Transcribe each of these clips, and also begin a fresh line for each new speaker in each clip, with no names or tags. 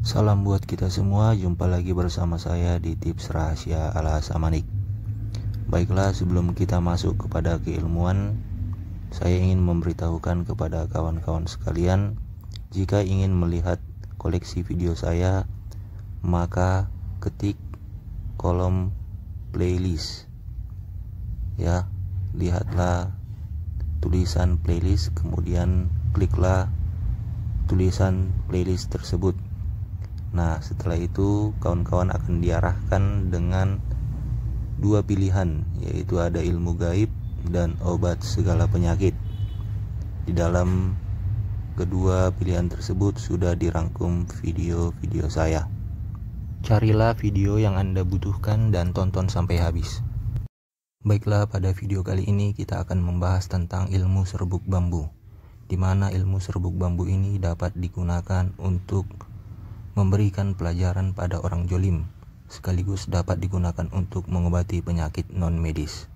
Salam buat kita semua, jumpa lagi bersama saya di Tips Rahasia ala Samanik. Baiklah, sebelum kita masuk kepada keilmuan, saya ingin memberitahukan kepada kawan-kawan sekalian, jika ingin melihat koleksi video saya, maka ketik kolom playlist. Ya, lihatlah tulisan playlist, kemudian kliklah tulisan playlist tersebut. Nah, setelah itu kawan-kawan akan diarahkan dengan dua pilihan, yaitu ada ilmu gaib dan obat segala penyakit. Di dalam kedua pilihan tersebut sudah dirangkum video-video saya. Carilah video yang Anda butuhkan dan tonton sampai habis. Baiklah, pada video kali ini kita akan membahas tentang ilmu serbuk bambu, di mana ilmu serbuk bambu ini dapat digunakan untuk memberikan pelajaran pada orang jolim, sekaligus dapat digunakan untuk mengobati penyakit non-medis.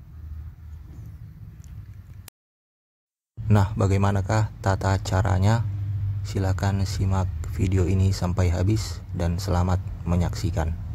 Nah, bagaimanakah tata caranya? Silakan simak video ini sampai habis dan selamat menyaksikan.